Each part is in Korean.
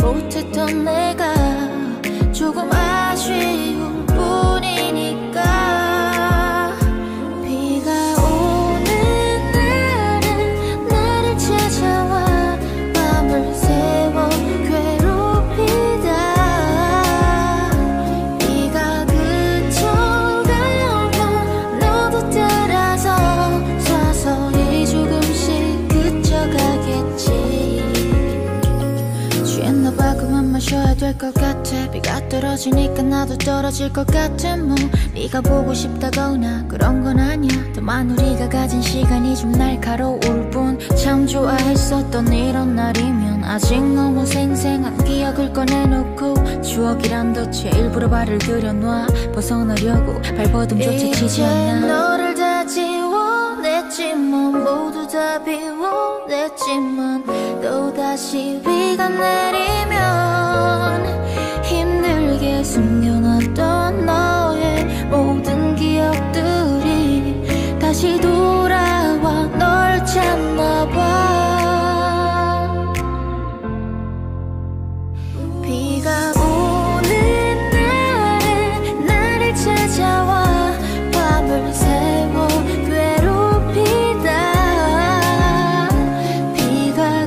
못했던 내가 조금 아쉬운 뿐이니까. 비가 오는 날은 나를 찾아와 밤을 새워 괴롭히다. 비가 그쳐가면 너도 따라서 서서히 조금씩 그쳐가겠지. 취했나 봐, 그만 마셔야 될 것 같아. 비가 떨어지니까 나도 떨어질 것 같아. 뭐 네가 보고 싶다거나 그런 건 아니야. 다만 우리가 가진 시간이 좀 날카로울 뿐. 참 좋아했었던 이런 날이면 아직 너무 생생한 기억을 꺼내놓고 추억이란 덫에 일부러 발을 들여놔. 벗어나려고 발버둥조차 치지 않아. 이제 너를 다 지워냈지만 모두 다 비워냈지만 또다시 비가 내리면 힘들게 숨겨놨던 너의 모든 기억들이 다시 돌아와 널 찾나봐. 비가 오는 날에 나를 찾아와 밤을 새워 괴롭히다. 비가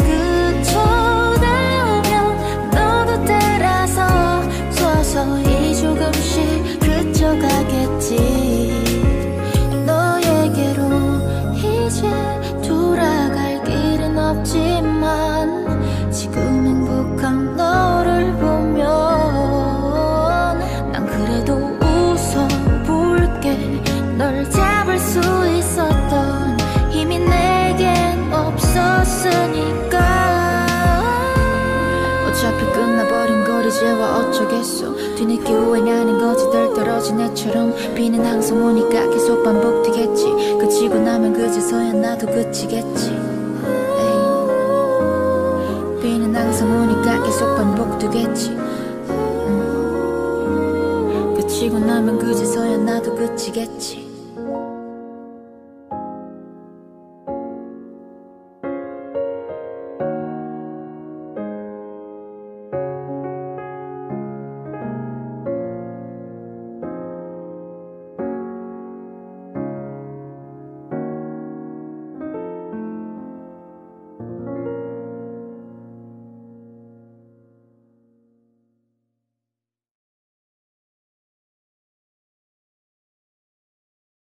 그쳐가면 너도 따라서 서서히 조금씩 그쳐가겠지. 너에게로 이제 돌아갈 길은 없지만 지금 행복한 너를 보면 난 그래도 웃어볼게. 널 잡을 수 있었던 힘이 내겐 없었으니까. 어차피 끝나버린 걸 이제와 어쩌겠어. 뒤늦게 후회나는 거지. 덜 떨어진 애처럼 비는 항상 오니까 계속 반복되겠지. 그치고 나면 그제서야 나도 그치겠지. 에이. 비는 항상 오니까 계속 반복되겠지. 그치고 나면 그제서야 나도 그치겠지.